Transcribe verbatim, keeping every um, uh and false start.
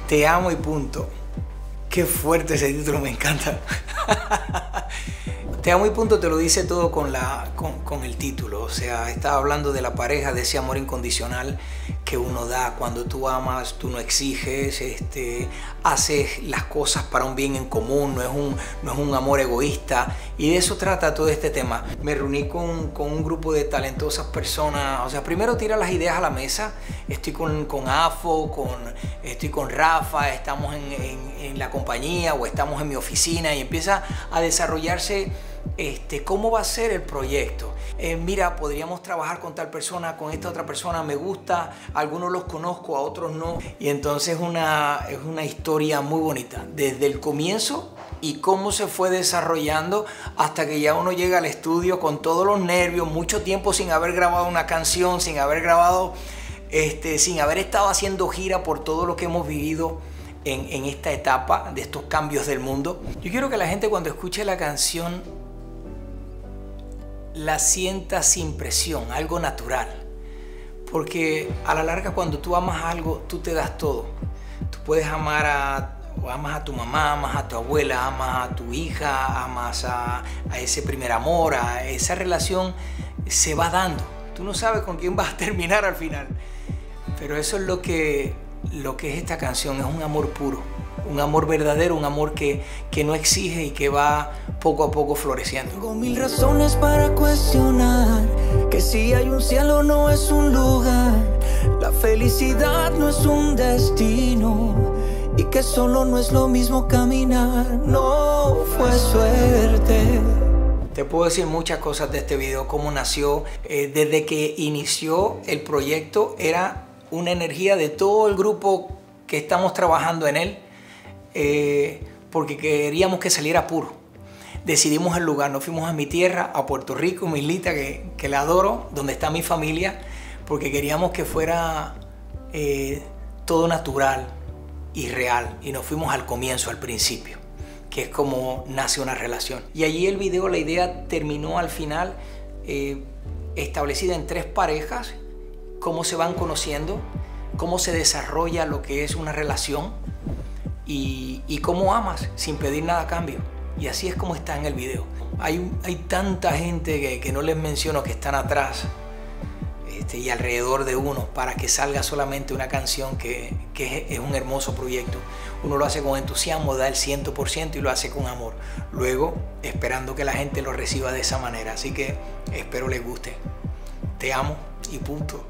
Te amo y punto. Qué fuerte ese título, me encanta. Te amo y punto te lo dice todo con, la, con, con el título. O sea, está hablando de la pareja, de ese amor incondicional que uno da. Cuando tú amas, tú no exiges, este, haces las cosas para un bien en común, no es un, no es un amor egoísta. Y de eso trata todo este tema. Me reuní con, con un grupo de talentosas personas. O sea, primero tira las ideas a la mesa. Estoy con, con Afo, con, estoy con Rafa, estamos en, en, en la compañía o estamos en mi oficina y empieza a desarrollarse Este, cómo va a ser el proyecto. Eh, mira, podríamos trabajar con tal persona, con esta otra persona, me gusta, algunos los conozco, a otros no. Y entonces una, es una historia muy bonita, desde el comienzo y cómo se fue desarrollando hasta que ya uno llega al estudio con todos los nervios, mucho tiempo sin haber grabado una canción, sin haber grabado, este, sin haber estado haciendo gira por todo lo que hemos vivido en, en esta etapa de estos cambios del mundo. Yo quiero que la gente cuando escuche la canción la sienta sin presión, algo natural, porque a la larga cuando tú amas algo, tú te das todo. Tú puedes amar a, o amas a tu mamá, amas a tu abuela, amas a tu hija, amas a, a ese primer amor, a esa relación se va dando. Tú no sabes con quién vas a terminar al final, pero eso es lo que, lo que es esta canción, es un amor puro, un amor verdadero, un amor que, que no exige y que va poco a poco floreciendo. Tengo mil razones para cuestionar que si hay un cielo no es un lugar, la felicidad no es un destino y que solo no es lo mismo caminar, no fue suerte. Te puedo decir muchas cosas de este video, cómo nació, eh, desde que inició el proyecto era una energía de todo el grupo que estamos trabajando en él, eh, porque queríamos que saliera puro. Decidimos el lugar, nos fuimos a mi tierra, a Puerto Rico, mi islita que, que la adoro, donde está mi familia, porque queríamos que fuera eh, todo natural y real. Y nos fuimos al comienzo, al principio, que es como nace una relación. Y allí el video, la idea terminó al final eh, establecida en tres parejas, cómo se van conociendo, cómo se desarrolla lo que es una relación y, y cómo amas sin pedir nada a cambio. Y así es como está en el video. Hay, hay tanta gente que, que no les menciono que están atrás este, y alrededor de uno para que salga solamente una canción que, que es, es un hermoso proyecto. Uno lo hace con entusiasmo, da el cien por ciento y lo hace con amor. Luego, esperando que la gente lo reciba de esa manera. Así que espero les guste. Te amo y punto.